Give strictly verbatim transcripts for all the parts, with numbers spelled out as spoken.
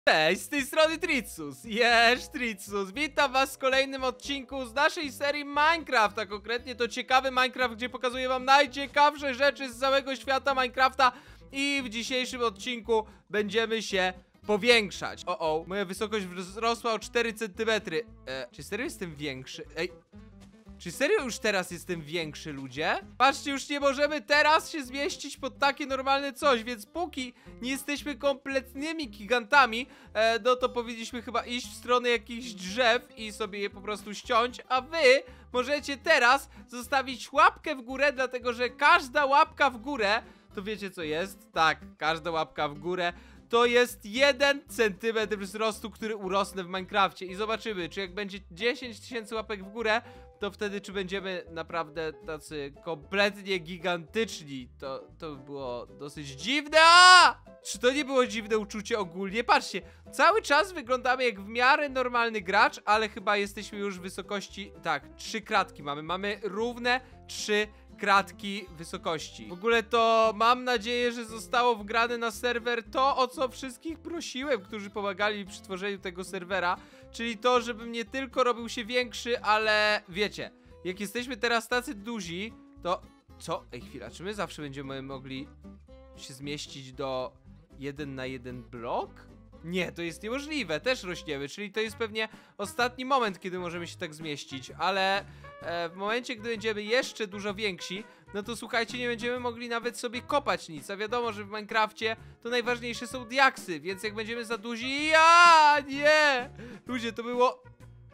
Cześć, z tej strony Tritsus, jest Tritsus, witam was w kolejnym odcinku z naszej serii Minecraft, a konkretnie to ciekawy Minecraft, gdzie pokazuję wam najciekawsze rzeczy z całego świata Minecrafta i w dzisiejszym odcinku będziemy się powiększać. O, o, moja wysokość wzrosła o cztery centymetry. E, czy serio jestem większy? Ej, czy serio już teraz jestem większy, ludzie? Patrzcie, już nie możemy teraz się zmieścić pod takie normalne coś, więc póki nie jesteśmy kompletnymi gigantami, e, no to powinniśmy chyba iść w stronę jakichś drzew i sobie je po prostu ściąć, a wy możecie teraz zostawić łapkę w górę, dlatego że każda łapka w górę, to wiecie co jest? Tak, każda łapka w górę to jest jeden centymetr wzrostu, który urosnę w Minecrafcie i zobaczymy, czy jak będzie dziesięć tysięcy łapek w górę, to wtedy czy będziemy naprawdę tacy kompletnie gigantyczni. To, to by było dosyć dziwne. A! Czy to nie było dziwne uczucie ogólnie? Patrzcie, cały czas wyglądamy jak w miarę normalny gracz, ale chyba jesteśmy już w wysokości, tak, trzy kratki mamy. Mamy równe trzy kratki wysokości. W ogóle to mam nadzieję, że zostało wgrane na serwer to, o co wszystkich prosiłem, którzy pomagali mi przy tworzeniu tego serwera, czyli to, żebym nie tylko robił się większy, ale wiecie, jak jesteśmy teraz tacy duzi, to co? Ej, chwila, czy my zawsze będziemy mogli się zmieścić do jeden na jeden blok? Nie, to jest niemożliwe, też rośniemy, czyli to jest pewnie ostatni moment, kiedy możemy się tak zmieścić, ale e, w momencie, gdy będziemy jeszcze dużo więksi, no to słuchajcie, nie będziemy mogli nawet sobie kopać nic, a wiadomo, że w Minecrafcie to najważniejsze są diaksy, więc jak będziemy za duzi, ja nie! Ludzie, to było...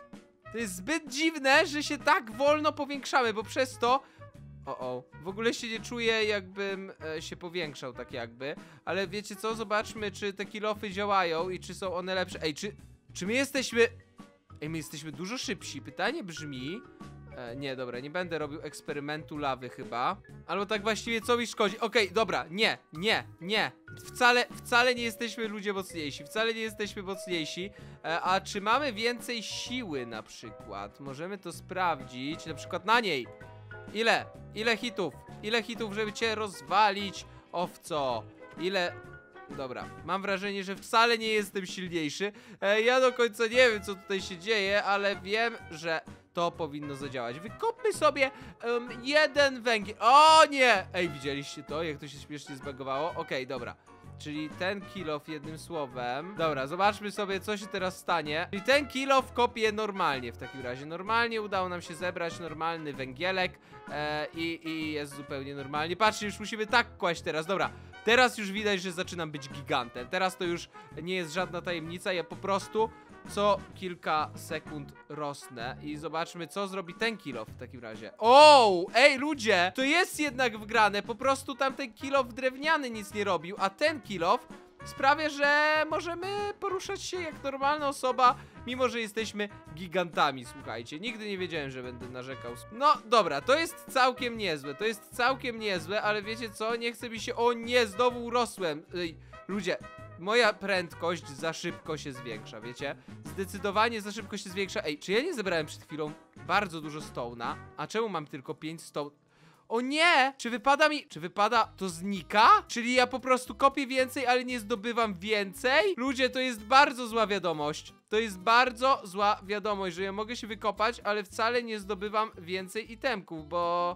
To jest zbyt dziwne, że się tak wolno powiększamy, bo przez to... O, o, w ogóle się nie czuję, jakbym e, się powiększał, tak jakby. Ale wiecie co, zobaczmy, czy te kilofy działają i czy są one lepsze. Ej, czy, czy my jesteśmy... Ej, my jesteśmy dużo szybsi. Pytanie brzmi... E, nie, dobra, nie będę robił eksperymentu lawy chyba. Albo tak właściwie co mi szkodzi? Okej, okay, dobra, nie, nie, nie. Wcale, wcale nie jesteśmy ludzie mocniejsi. Wcale nie jesteśmy mocniejsi. E, a czy mamy więcej siły na przykład? Możemy to sprawdzić, na przykład na niej. Ile? Ile hitów? Ile hitów, żeby cię rozwalić, owco? Ile... Dobra, mam wrażenie, że wcale nie jestem silniejszy. e, Ja do końca nie wiem, co tutaj się dzieje, ale wiem, że to powinno zadziałać. Wykopmy sobie um, jeden węgiel. O nie! Ej, widzieliście to? Jak to się śmiesznie zbagowało? Okej, okay, dobra. Czyli ten kilof jednym słowem. Dobra, zobaczmy sobie, co się teraz stanie. Czyli ten kilof kopie normalnie w takim razie. Normalnie udało nam się zebrać normalny węgielek e, i, i jest zupełnie normalnie. Patrzcie, już musimy tak kłaść teraz. Dobra, teraz już widać, że zaczynam być gigantem. Teraz to już nie jest żadna tajemnica. Ja po prostu co kilka sekund rosnę i zobaczmy, co zrobi ten kilof w takim razie. O, ej ludzie, to jest jednak wgrane, po prostu tamten kilof drewniany nic nie robił, a ten kilof sprawia, że możemy poruszać się jak normalna osoba, mimo że jesteśmy gigantami, słuchajcie. Nigdy nie wiedziałem, że będę narzekał. No dobra, to jest całkiem niezłe, to jest całkiem niezłe, ale wiecie co, nie chce mi się... O nie, znowu urosłem. Ej, ludzie... Moja prędkość za szybko się zwiększa, wiecie? Zdecydowanie za szybko się zwiększa. Ej, czy ja nie zebrałem przed chwilą bardzo dużo stone'a? A czemu mam tylko pięć stone? O nie! Czy wypada mi... Czy wypada... To znika? Czyli ja po prostu kopię więcej, ale nie zdobywam więcej? Ludzie, to jest bardzo zła wiadomość. To jest bardzo zła wiadomość, że ja mogę się wykopać, ale wcale nie zdobywam więcej itemków, bo...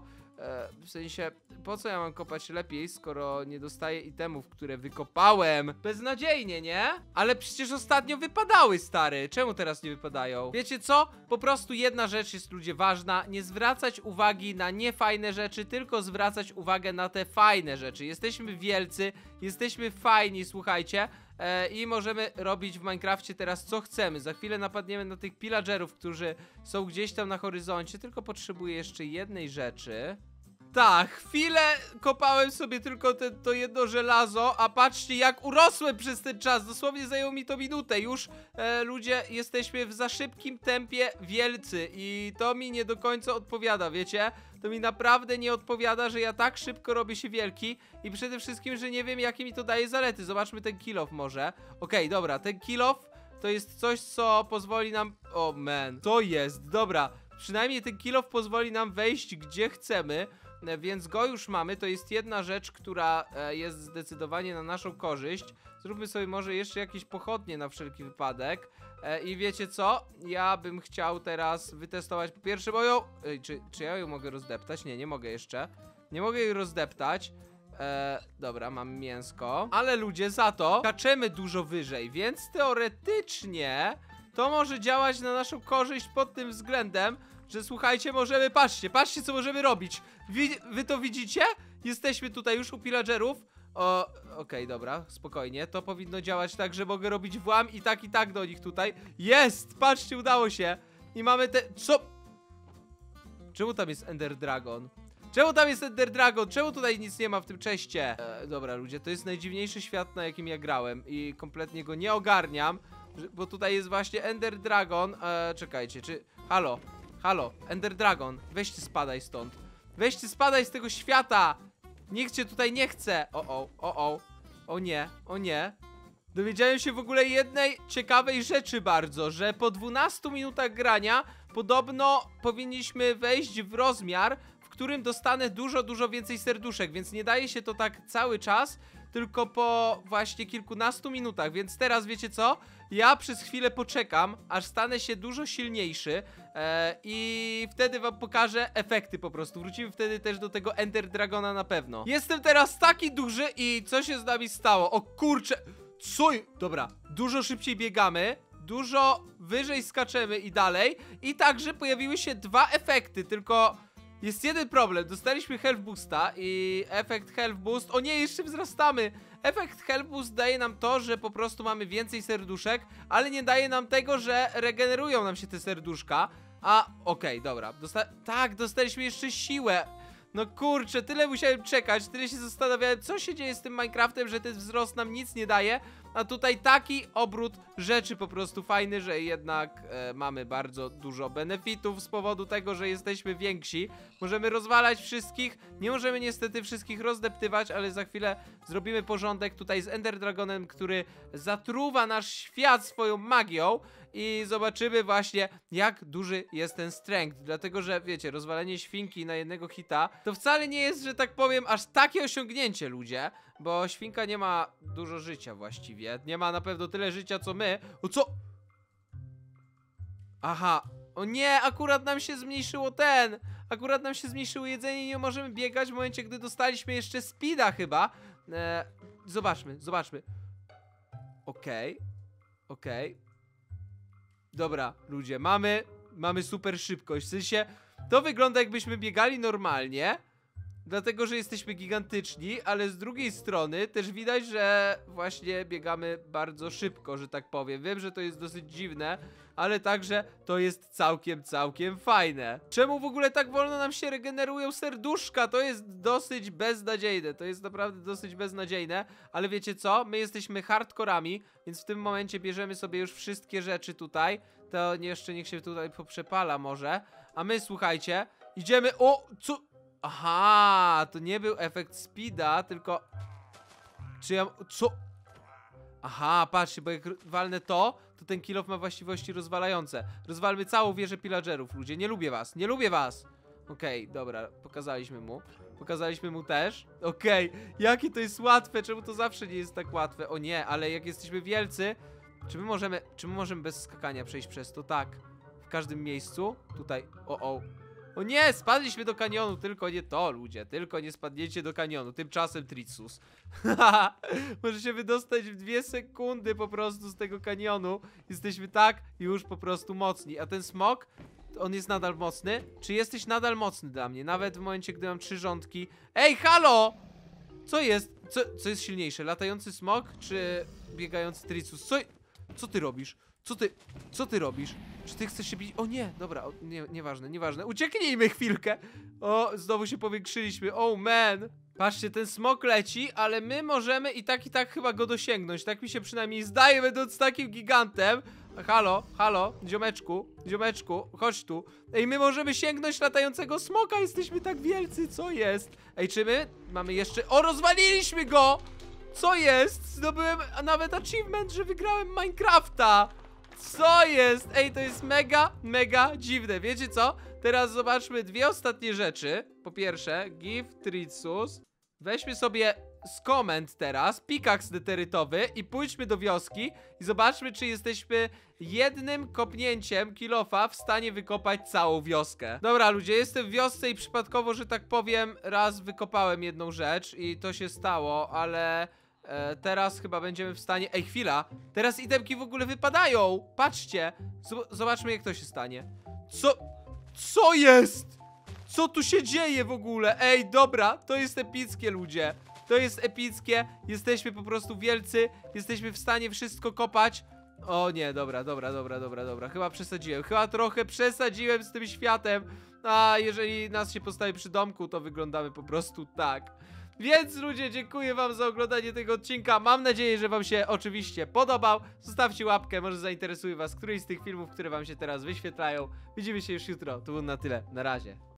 W sensie, po co ja mam kopać lepiej, skoro nie dostaję itemów, które wykopałem? Beznadziejnie, nie? Ale przecież ostatnio wypadały, stary. Czemu teraz nie wypadają? Wiecie co? Po prostu jedna rzecz jest, ludzie, ważna. Nie zwracać uwagi na niefajne rzeczy, tylko zwracać uwagę na te fajne rzeczy. Jesteśmy wielcy, jesteśmy fajni, słuchajcie. E, I możemy robić w Minecrafcie teraz co chcemy. Za chwilę napadniemy na tych pillagerów, którzy są gdzieś tam na horyzoncie. Tylko potrzebuję jeszcze jednej rzeczy. Tak, chwilę kopałem sobie tylko te, to jedno żelazo, a patrzcie jak urosłem przez ten czas, dosłownie zajęło mi to minutę. Już e, ludzie, jesteśmy w za szybkim tempie wielcy i to mi nie do końca odpowiada, wiecie? To mi naprawdę nie odpowiada, że ja tak szybko robię się wielki i przede wszystkim, że nie wiem jakie mi to daje zalety. Zobaczmy ten kilof może. Okej, okay, dobra, ten kilof to jest coś, co pozwoli nam... O man, to jest, dobra. Przynajmniej ten kilof pozwoli nam wejść gdzie chcemy. e, więc go już mamy. To jest jedna rzecz, która e, jest zdecydowanie na naszą korzyść. Zróbmy sobie może jeszcze jakieś pochodnie na wszelki wypadek. E, I wiecie co? Ja bym chciał teraz wytestować po pierwsze moją... Ej, czy, czy ja ją mogę rozdeptać? Nie, nie mogę jeszcze. Nie mogę jej rozdeptać. E, dobra, mam mięsko. Ale ludzie, za to skaczemy dużo wyżej, więc teoretycznie to może działać na naszą korzyść pod tym względem, że słuchajcie, możemy... Patrzcie, patrzcie co możemy robić. Wi wy to widzicie? Jesteśmy tutaj już u pillagerów. O, okej, okay, dobra, spokojnie. To powinno działać tak, że mogę robić włam i tak i tak do nich tutaj. Jest! Patrzcie, udało się. I mamy te... Co? Czemu tam jest Ender Dragon? Czemu tam jest Ender Dragon? Czemu tutaj nic nie ma w tym czeście? E, dobra, ludzie, to jest najdziwniejszy świat, na jakim ja grałem i kompletnie go nie ogarniam, bo tutaj jest właśnie Ender Dragon. E, czekajcie, czy... Halo, halo, Ender Dragon, weźcie spadaj stąd. Weźcie spadaj z tego świata! Nikt cię tutaj nie chce. O, o, o, o. O nie, o nie. Dowiedziałem się w ogóle jednej ciekawej rzeczy bardzo, że po dwunastu minutach grania podobno powinniśmy wejść w rozmiar, w którym dostanę dużo, dużo więcej serduszek, więc nie daje się to tak cały czas, tylko po właśnie kilkunastu minutach, więc teraz wiecie co? Ja przez chwilę poczekam, aż stanę się dużo silniejszy e, i wtedy wam pokażę efekty po prostu. Wrócimy wtedy też do tego Ender Dragona na pewno. Jestem teraz taki duży i co się z nami stało? O kurczę, co? Dobra, dużo szybciej biegamy, dużo wyżej skaczemy i dalej i także pojawiły się dwa efekty, tylko... Jest jeden problem, dostaliśmy Health Boosta i efekt Health Boost, o nie, jeszcze wzrastamy. Efekt Health Boost daje nam to, że po prostu mamy więcej serduszek, ale nie daje nam tego, że regenerują nam się te serduszka. A, okej, okay, dobra, Dosta tak, dostaliśmy jeszcze siłę. No kurczę, tyle musiałem czekać, tyle się zastanawiałem, co się dzieje z tym Minecraftem, że ten wzrost nam nic nie daje. A tutaj taki obrót rzeczy po prostu fajny, że jednak e, mamy bardzo dużo benefitów z powodu tego, że jesteśmy więksi. Możemy rozwalać wszystkich, nie możemy niestety wszystkich rozdeptywać, ale za chwilę zrobimy porządek tutaj z Ender Dragonem, który zatruwa nasz świat swoją magią. I zobaczymy właśnie, jak duży jest ten strength. Dlatego, że wiecie, rozwalenie świnki na jednego hita to wcale nie jest, że tak powiem, aż takie osiągnięcie, ludzie. Bo świnka nie ma dużo życia właściwie. Nie ma na pewno tyle życia, co my. O co? Aha. O nie, akurat nam się zmniejszyło ten. Akurat nam się zmniejszyło jedzenie i nie możemy biegać w momencie, gdy dostaliśmy jeszcze speeda chyba. Eee, zobaczmy, zobaczmy. Okej. Okay. Okej. Okay. Dobra, ludzie, mamy, mamy super szybkość, w sensie, to wygląda jakbyśmy biegali normalnie, dlatego, że jesteśmy gigantyczni, ale z drugiej strony też widać, że właśnie biegamy bardzo szybko, że tak powiem. Wiem, że to jest dosyć dziwne, ale także to jest całkiem, całkiem fajne. Czemu w ogóle tak wolno nam się regenerują serduszka? To jest dosyć beznadziejne, to jest naprawdę dosyć beznadziejne, ale wiecie co? My jesteśmy hardkorami, więc w tym momencie bierzemy sobie już wszystkie rzeczy tutaj. To jeszcze niech się tutaj poprzepala może. A my, słuchajcie, idziemy... O, co... Aha, to nie był efekt speeda, tylko... Czy ja... Co? Aha, patrzcie, bo jak walnę to, to ten kill off ma właściwości rozwalające. Rozwalmy całą wieżę pillagerów, ludzie. Nie lubię was, nie lubię was. Okej, okay, dobra, pokazaliśmy mu. Pokazaliśmy mu też. Okej, okay, jakie to jest łatwe, czemu to zawsze nie jest tak łatwe? O nie, ale jak jesteśmy wielcy, czy my możemy, czy my możemy bez skakania przejść przez to? Tak, w każdym miejscu. Tutaj, o o. O nie, spadliśmy do kanionu, tylko nie to, ludzie, tylko nie spadniecie do kanionu. Tymczasem Tritsus. Może się wydostać w dwie sekundy po prostu z tego kanionu. Jesteśmy tak już po prostu mocni. A ten smok, on jest nadal mocny? Czy jesteś nadal mocny dla mnie? Nawet w momencie, gdy mam trzy rządki. Ej, halo! Co jest? Co, co jest silniejsze? Latający smok, czy biegający Tritsus? Co, co ty robisz? Co ty, co ty robisz? Czy ty chcesz się bić? O nie, dobra, o, nie, nieważne, nieważne. Ucieknijmy chwilkę. O, znowu się powiększyliśmy. Oh man. Patrzcie, ten smok leci, ale my możemy i tak i tak chyba go dosięgnąć. Tak mi się przynajmniej zdaje, będąc takim gigantem. Halo, halo, ziomeczku, ziomeczku, chodź tu. Ej, my możemy sięgnąć latającego smoka, jesteśmy tak wielcy, co jest? Ej, czy my mamy jeszcze... O, rozwaliliśmy go! Co jest? Zdobyłem nawet achievement, że wygrałem Minecrafta. Co jest? Ej, to jest mega, mega dziwne. Wiecie co? Teraz zobaczmy dwie ostatnie rzeczy. Po pierwsze, give Tritsus. Weźmy sobie z komend teraz, pikaks deterytowy i pójdźmy do wioski i zobaczmy, czy jesteśmy jednym kopnięciem kilofa w stanie wykopać całą wioskę. Dobra, ludzie, jestem w wiosce i przypadkowo, że tak powiem, raz wykopałem jedną rzecz i to się stało, ale e, teraz chyba będziemy w stanie... Ej, chwila! Teraz itemki w ogóle wypadają! Patrzcie! Z zobaczmy, jak to się stanie. Co? Co jest? Co tu się dzieje w ogóle? Ej, dobra, to jest epickie, ludzie. To jest epickie, jesteśmy po prostu wielcy, jesteśmy w stanie wszystko kopać. O nie, dobra, dobra, dobra, dobra, dobra, chyba przesadziłem, chyba trochę przesadziłem z tym światem. A jeżeli nas się postawi przy domku, to wyglądamy po prostu tak. Więc ludzie, dziękuję wam za oglądanie tego odcinka, mam nadzieję, że wam się oczywiście podobał. Zostawcie łapkę, może zainteresuje was któryś z tych filmów, które wam się teraz wyświetlają. Widzimy się już jutro, to było na tyle, na razie.